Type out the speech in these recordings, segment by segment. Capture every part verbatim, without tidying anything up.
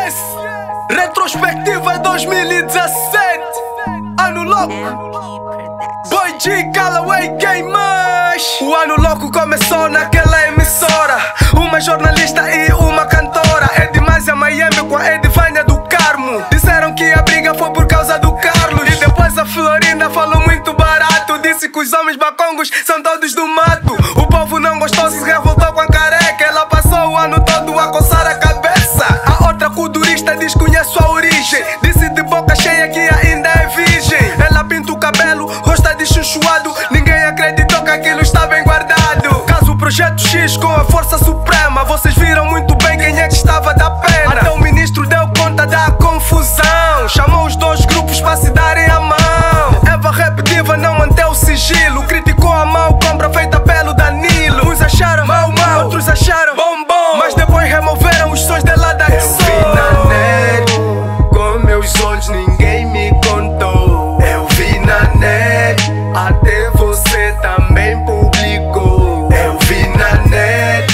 Yes! Retrospectiva dois mil e dezassete. Ano louco. Boy G, Callaway, quem mais? O ano louco começou naquela emissora. Uma jornalista e uma cantora. É demais a Miami com a Edivânia do Carmo. Disseram que a briga foi por causa do Carlos. E depois a Florinda falou muito barato. Disse que os homens bacongos são todos do mato. O povo não gostou, se revoltou com a careca. Ela passou o ano todo a coçar a cabeça. A outra culturista desconhece a origem. Disse de boca cheia que ainda é virgem. Ela pinta o cabelo, rosto de chuchuado. Ninguém acreditou que aquilo está bem guardado. Caso o Projeto X com a força suprema. Vocês viram muito bem quem é que estava da pena. Até o ministro deu conta da confusão. Chamou os dois grupos para se darem a mão. Eva Repetitiva não manteve o sigilo. Criticou a mal compra feita pelo Danilo. Uns acharam mal, mal, outros acharam bom, bom. Mas depois removeram os sons dela da que sou. Eu vi na net, com meus olhos ninguém me contou. Eu vi na net, até você também publicou. Eu vi na net,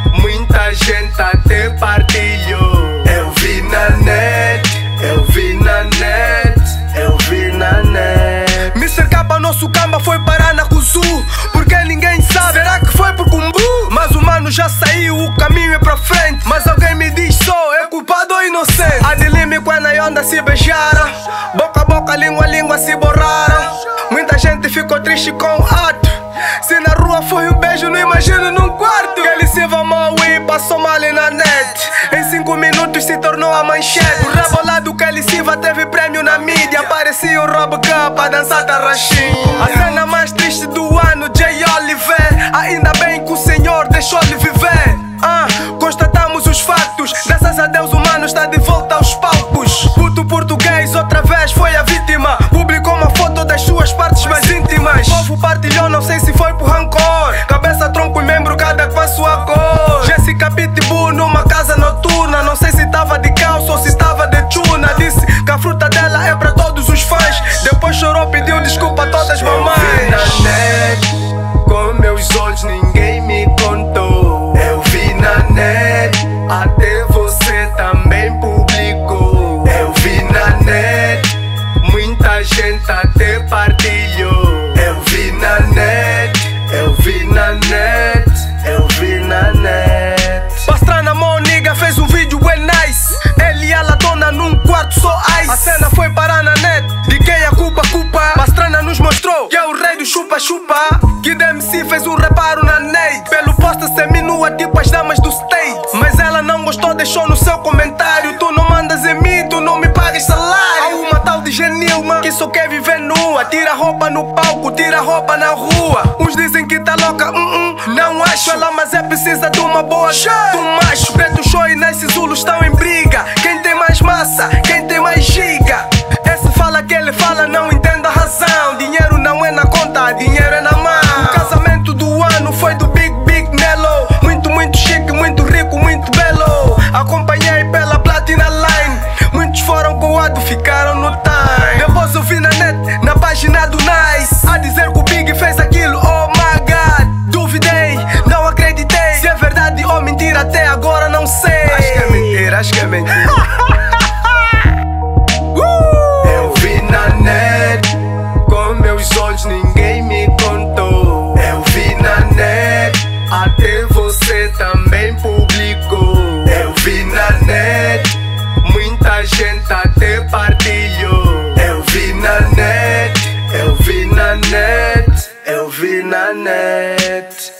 muita gente até partilhou. Eu vi na net, eu vi na net, eu vi na net. mister Capa, nosso camba, foi parar na Cuzu. Porque ninguém sabe, será que foi por Cumbu? Mas o mano já saiu, o caminho é pra frente. Mas alguém me diz só, é culpado ou inocente? Adeline com a Nayonda se beijaram. Boca a boca, língua a língua se borraram. Muita gente ficou triste com o ato. Se na rua foi um beijo, não imagino num quarto. Ele se vamou e passou mal na net. Em cinco minutos se tornou a manchete. O rebolado que ele Silva teve prêmio na mídia. Parecia o Rob Cup a dançar tarraxim. A cena mais triste do ano, Jay Oliver. Ainda bem que o Senhor deixou-lhe viver. Ah, constatamos os fatos. Graças a Deus o mano está de volta aos palcos. Puto português outra vez foi a vítima. Publicou uma foto das suas partes mais íntimas. O povo partilhou, não sei se foi por rancor. Cabeça, tronco e membro, cada com a sua cor. Jessica Pitbull numa casa noturna. Não sei se estava de calça ou se estava de tuna. Disse que a fruta dela é para todos os fãs. Depois chorou, pediu desculpa a todas as mamães. Eu vi na net, com meus olhos ninguém me contou. Eu vi na net, até você também publicou. Eu vi na net, muita gente até partilhou. Eu vi na net, eu vi na net, eu vi na net. Pastrana Moniga fez um vídeo é nice. Ele e ela dona num quarto só ice. A cena foi parar na net. De quem a culpa, culpa? Pastrana nos mostrou que é o rei do chupa-chupa. Que D M C fez um reparo na Nate. Pelo posta seminua tipo as damas do state. Mas ela não gostou, deixou no seu comentário. Tu não mandas em mim, tu não me pagas salário. Há uma tal de Genilma que só quer viver nua. Tira roupa no palco, tira roupa na rua. Uns dizem que tá louca, hum, hum, não acho ela, mas é precisa de uma boa do macho. Preto show e Nice Zulu estão em briga. Quem tem mais massa, quem tem mais giga. Esse fala que ele fala, não entende a razão. Dinheiro não é na conta, dinheiro é na mão. O casamento do ano foi do Big Big Nelo. Muito, muito chique, muito rico, muito belo. Acompanhei pela Platina Line. Muitos foram coados, ficaram no time. Depois eu vi na net, na página do Nice, a dizer que o Big fez aquilo, oh my god. Duvidei, não acreditei. Se é verdade ou mentira, até agora não sei. Acho que é mentira, acho que é mentira. Eu vi na net, com meus olhos ninguém me contou. Eu vi na net, até você também publicou. Eu vi na net, muita gente até partilhou. Eu vi na net, eu vi na net, eu vi na net.